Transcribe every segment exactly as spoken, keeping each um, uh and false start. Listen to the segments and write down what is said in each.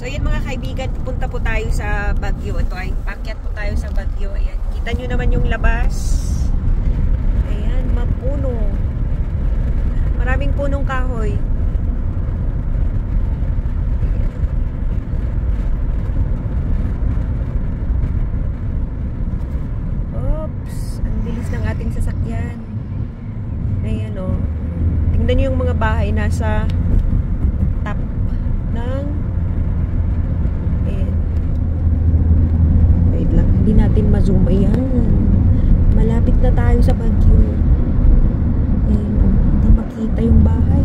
So ayan mga kaibigan, pupunta po tayo sa Baguio. Ito ay pakyat po tayo sa Baguio. Ayan, kita nyo naman yung labas. Ayan, mapuno. Maraming punong kahoy. Oops, ang bilis ng ating sasakyan. Ayan o. Tingnan nyo yung mga bahay nasa top ng ayan. Wait lang, hindi natin ma-zoom. Ayan, malapit na tayo sa Baguio. Ayan o, hindi makita yung bahay.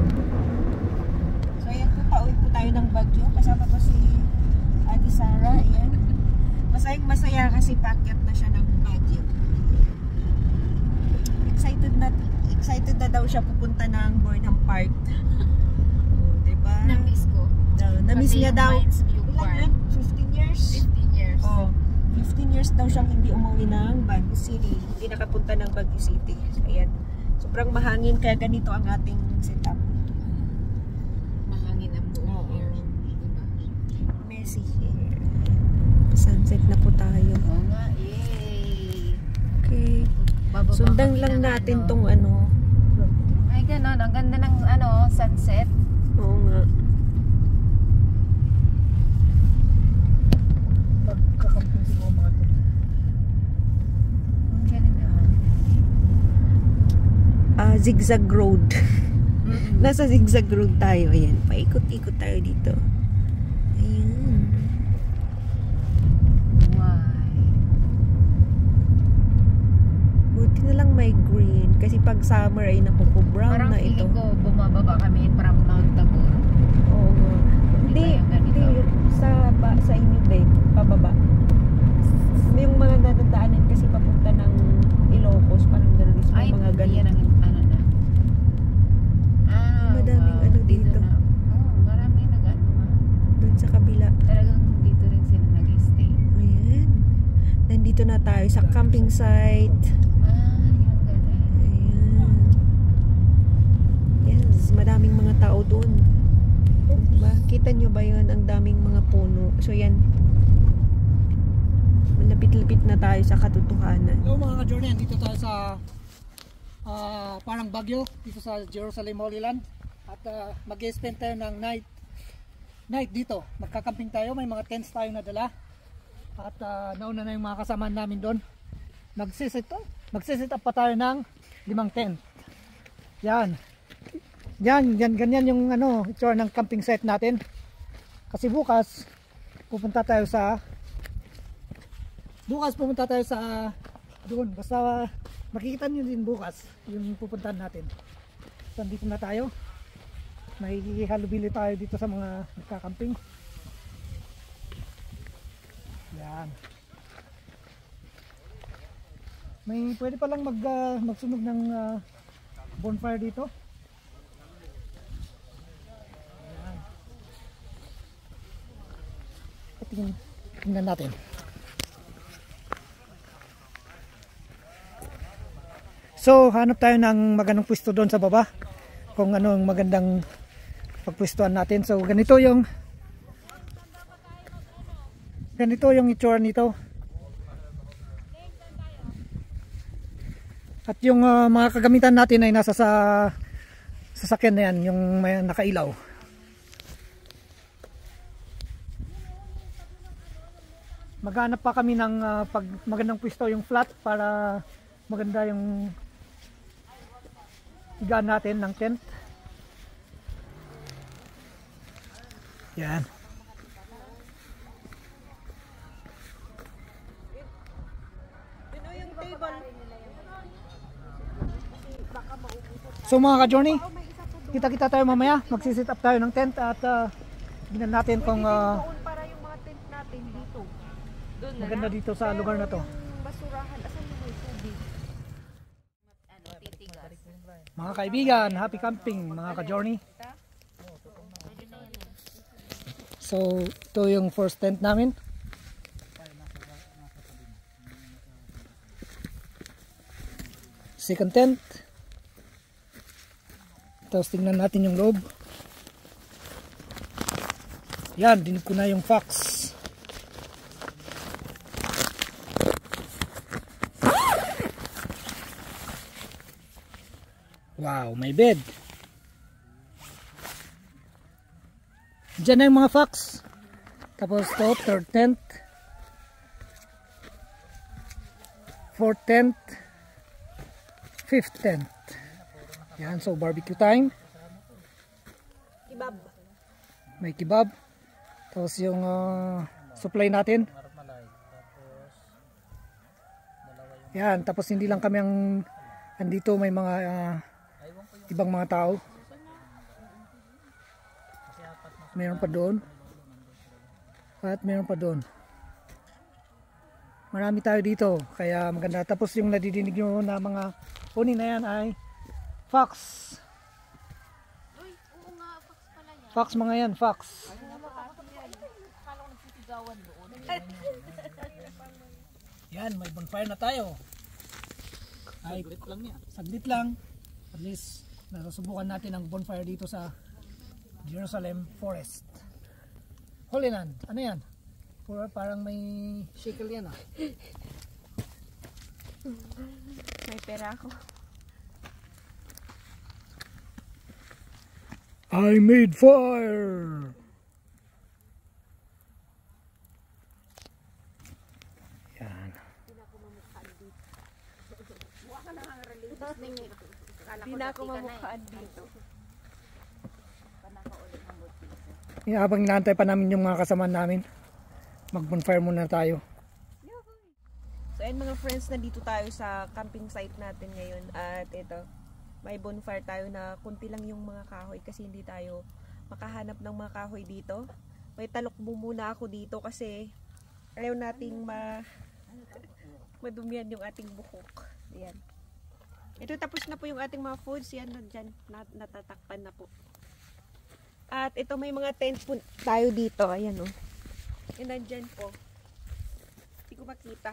So ayan po, pauwi po tayo ng Baguio. Kasama po si Ate Sarah. Ayan, masayang masaya kasi pakyat na siya ng Baguio. Excited na excited na daw siya pupunta ng Burnham Park. Oh, diba? Na-miss ko. Uh, na-miss niya daw. Ilan yun? fifteen years? fifteen years. Oh, fifteen years daw siyang hindi umuwi ng Baguio City. Hindi nakapunta ng Baguio City. So, ayan. Sobrang mahangin kaya ganito ang ating setup. Mahangin ang buong Oo. air. Diba? Messy here. Sunset na po tayo. Oo nga, yay! Okay. Bababa Sundan kami lang ng natin ano. tong ano. Ay, ganon. Ang ganda ng ano, sunset. Oo nga. Magkakamping siguro mga ito. Ang galing na. Ah, zigzag road. Mm-mm. Nasa zigzag road tayo. Ayan. Paikot-ikot tayo dito. Ayan. Why? Buti na lang may green. Kasi pag summer ay napupo-brown Parang na ito. feeling ko bumababa kami from Mount Tabor. Oo nga. Hindi, Iba yung ganito. hindi. Sa, ba, sa inyo din. Pababa. Yung mga nadadaanan kasi papunta ng Ilocos. Parang gano'n. Is Ay, mga hindi yan ganun. ang ano na. Ah, Madaming wow. ano dito. Na. Oh, maraming nag-ano nga. Doon sa kabila. Talagang dito rin sila nag-stay. Ayan. Nandito na tayo sa camping site. Ah, yung galing. Ayan. Yes, madaming mga tao doon. Diba? Kita nyo ba yun? Ang daming mga puno. So yan. Malapit-lapit na tayo sa katotohanan. So mga ka-journey, dito tayo sa ah, parang Baguio, dito sa Jerusalem Holy Land. At uh, mag-spend tayo ng night night dito. Magkakamping tayo, may mga tents tayo nadala. At uh, nauna na yung mga kasama namin doon. Magsisit up, magsisit up pa tayo ng limang tent. Yan. Yan, yan, ganyan yung ano, itsura ng camping site natin. Kasi bukas pupunta tayo sa bukas pupunta tayo sa doon. Basta makikita niyo din bukas yung pupuntahan natin. So, dito na tayo. May halubili tayo dito sa mga nagkakamping. Yan. May pwede palang mag, uh, magsunog ng uh, bonfire dito. Yan. Tingnan, tingnan natin. So, hanap tayo ng magandang pwesto doon sa baba. Kung ano ang magandang pagpwestuhan natin. So, ganito yung ganito yung itsura nito. At yung uh, mga kagamitan natin ay nasa sa sasakyan na yan, yung may nakailaw. Maghanap pa kami ng uh, pag magandang pwesto yung flat para maganda yung higaan natin ng tent. Yan. So mga ka-journey, kita-kita tayo mamaya. Magsisit up tayo ng tent at uh, tingnan natin kung uh, Para yung mga tent natin dito. Doon na maganda dito sa lugar na to. basurahan. Asan yung may tubig? Ano, titigas. Mga kaibigan, happy camping mga ka-journey. So ito yung first tent namin. Second tent. Tapos tingnan natin yung loob. Yan, dinig ko na yung fox. Wow, may bed. Diyan na yung mga fox. Tapos to, third tent. Fourth tent. Fifth tent. Yan, so barbecue time. Kebab. May kebab. Tapos yung uh, supply natin. Yan, tapos hindi lang kami ang andito, may mga uh, ibang mga tao. Meron pa doon. At meron pa doon. Marami tayo dito, kaya maganda. Tapos yung nadidinig nyo na mga huni na yan ay fox. Uy, oo nga, fox pala yan. Fox mga yan, fox. Yan, may bonfire na tayo. Ay, saglit lang yan. Saglit lang. At least, nasusubukan natin ang bonfire dito sa Jerusalem Forest. Holy Land, ano yan? Pura, parang may shackle yan ah. May pera ako. I made fire! Yan. Hindi na ako mamukhaan dito. Yan, habang inaantay pa namin yung mga kasama namin, mag bonfire muna tayo. So ayun mga friends, nandito tayo sa camping site natin ngayon. At ito, may bonfire tayo na kunti lang yung mga kahoy kasi hindi tayo makahanap ng mga kahoy dito. May talukbo muna ako dito kasi ayaw nating ma madumihan yung ating buhok. Ayan. Ito, tapos na po yung ating mga foods. Yan, dyan, nat natatakpan na po. At ito, may mga tent po tayo dito. Ayan o. Oh. Yan, nandyan po. Hindi ko makita.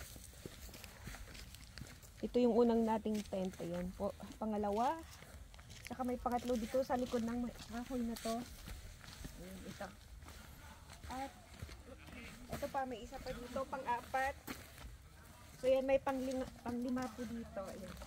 Ito yung unang nating tent. Ayan po. Pangalawa. Saka may pangatlo dito sa likod ng kahoy na to. Ayan, ito. At ito pa, may isa pa dito. Pang-apat. So yan, may panglima, panglima po dito. Ayan.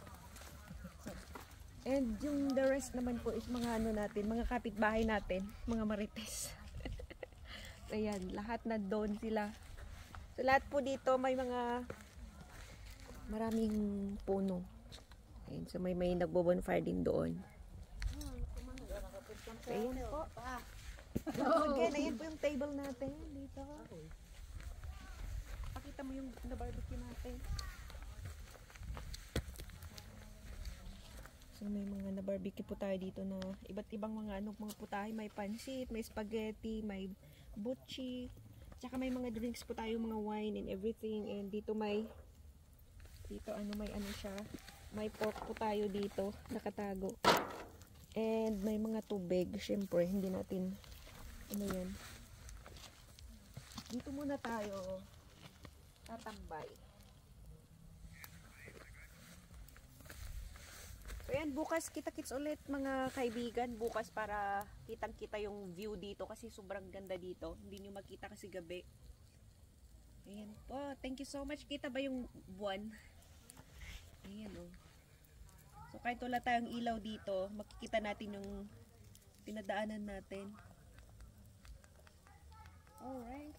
And yung the rest naman po is mga ano natin, mga kapitbahay natin, mga marites. Ayan, lahat na doon sila. So lahat po dito may mga maraming puno. Ayan, so may may nagbo-bonfire din doon. So ayan po. Again, ayan po yung table natin dito. Pakita mo yung na-barbecue natin. So may mga na-barbecue po tayo dito na iba't ibang mga ano, mga putahe, may pansit, may spaghetti, may butchi, tsaka may mga drinks po tayo, mga wine and everything. And dito may dito ano, may ano siya, may pork po tayo dito nakatago. And may mga tubig, syempre hindi natin ano yan. Dito muna tayo tatambay. So yan, bukas kita-kits ulit mga kaibigan. Bukas para kitang-kita yung view dito kasi sobrang ganda dito. Hindi nyo makita kasi gabi. Ayan po. Thank you so much. Kita ba yung buwan? Ayan o. Oh. So kahit wala tayong ilaw dito, makikita natin yung pinadaanan natin. Alright.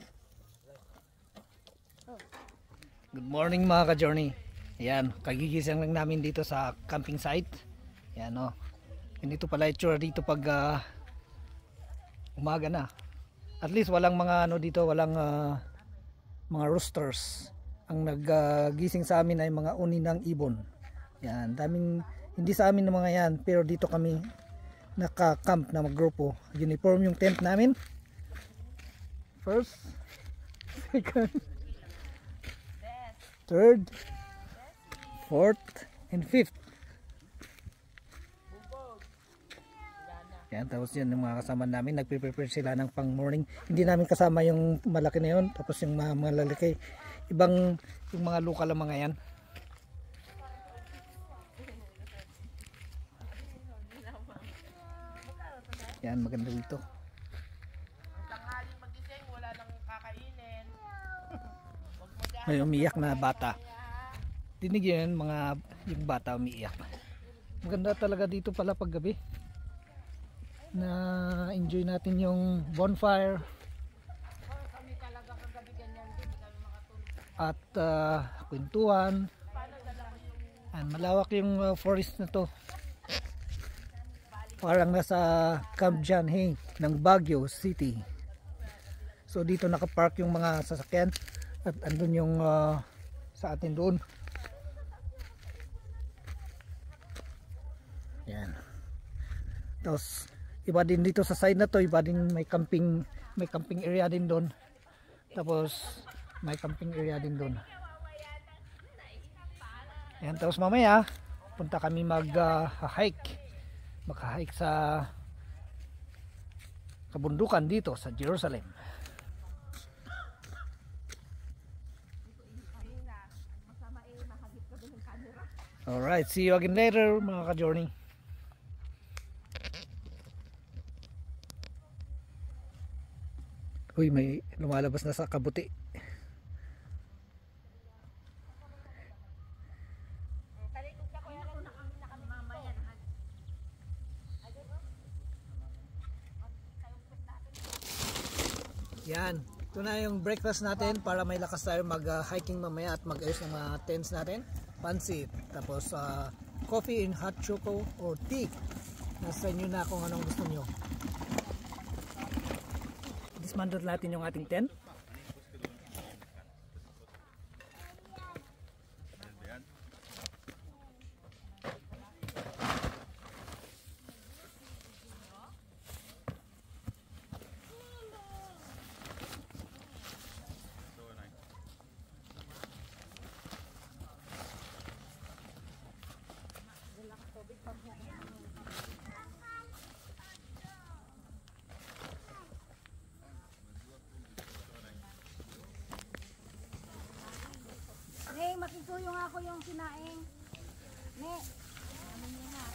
Oh. Good morning mga ka-journey. Ayan, kagigising lang namin dito sa camping site. Ayan o. Oh. Ganito pala itsura dito pag uh, umaga na. At least walang mga ano dito, walang uh, mga roosters. Ang naggising uh, sa amin ay mga uni ng ibon. Ayan, daming, hindi sa amin ng mga yan, pero dito kami naka-camp na mag-grupo. Uniform yung tent namin. First, second, third, fourth, and fifth. Yan, tapos yan yung mga kasama namin, nagpe-prepare sila ng pang morning. Hindi namin kasama yung malaki na yun, tapos yung mga, mga lalaki, ibang yung mga lokal ang mga yan. Yan, maganda dito. may umiyak na bata. Dinig yun, mga yung bata umiiyak. Maganda talaga dito pala pag gabi. Na enjoy natin yung bonfire. At uh, kwentuhan. And malawak yung uh, forest na to. Parang nasa Camp John Hay ng Baguio City. So dito nakapark yung mga sasakyan at andun yung uh, sa atin doon. Yan. Tapos iba din dito sa side na to, iba din may camping, may camping area din doon. Tapos may camping area din doon. Yan, tapos mamaya punta kami mag uh, hike. Mag-hike sa kabundukan dito sa Jerusalem. Alright, see you again later mga ka-journey. Uy, may lumalabas na sa kabuti. Yan, ito na yung breakfast natin para may lakas tayo mag-hiking uh, mamaya at mag-ayos ng mga tents natin. Pansit, tapos uh, coffee in hot choco or tea. Nasa inyo na kung anong gusto nyo. Dismantle natin yung ating tent. Ne, makikuyong ako yung kinaing. Ne. Ano niya na?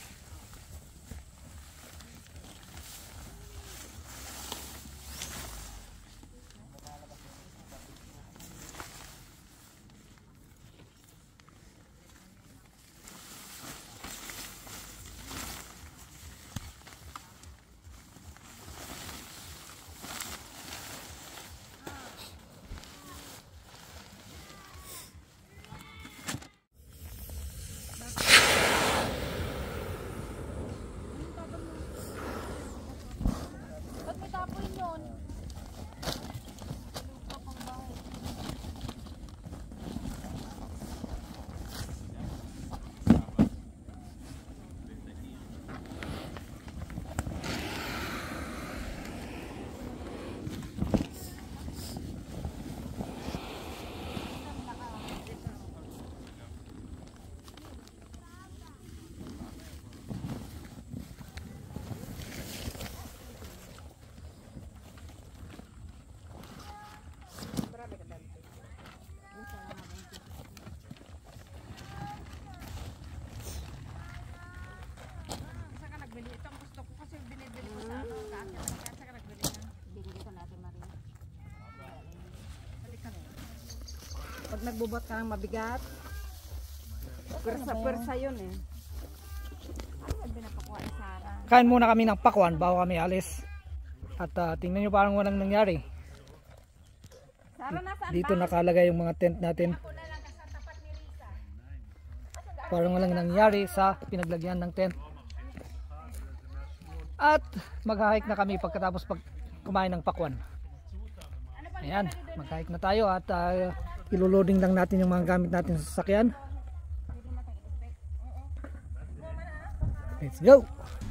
Pag nagbubot ka ng mabigat, persa-persa yun eh. Ano binapakuha ni Sarah? Kain muna kami ng pakwan bago kami alis. At uh, tingnan nyo parang walang nangyari. Sarah, nasaan Dito ba? nakalagay yung mga tent natin. Parang walang nangyari sa pinaglagyan ng tent. At mag-hike na kami pagkatapos pag kumain ng pakwan. Ayan, mag-hike na tayo at uh, iloloading lang natin yung mga gamit natin sa sasakyan. Let's go!